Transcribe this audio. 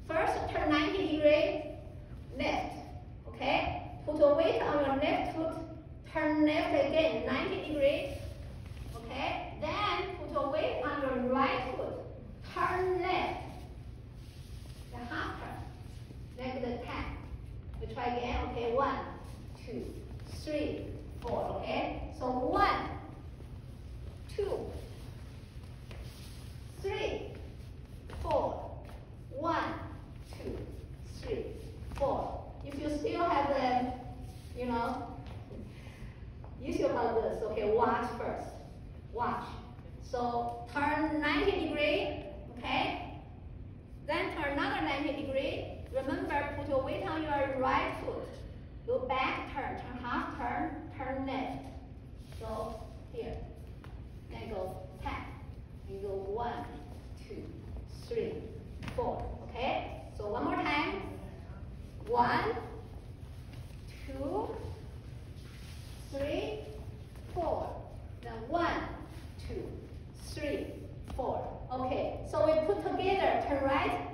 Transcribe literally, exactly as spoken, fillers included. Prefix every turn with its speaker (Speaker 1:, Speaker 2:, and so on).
Speaker 1: First, turn ninety degrees left. Okay? Put a weight on your left foot. Turn left again, ninety degrees. Okay? Then put a weight on your right foot. Turn left. The half turn. Like the ten. We try again. Okay? One, two, three, four. Okay? So one, two, three, four. One, two, three, four. If you still have the, you know, you still have this. Okay, watch first. Watch. So turn ninety degree. Okay. Then turn another ninety degree. Remember, put your weight on your right foot. Go back, turn, turn half turn, turn left. So here. Then go tap. You go one, two, three, four. Okay? So one more time. One, two, three, four. Then one, two, three, four. Okay. So we put together, turn right,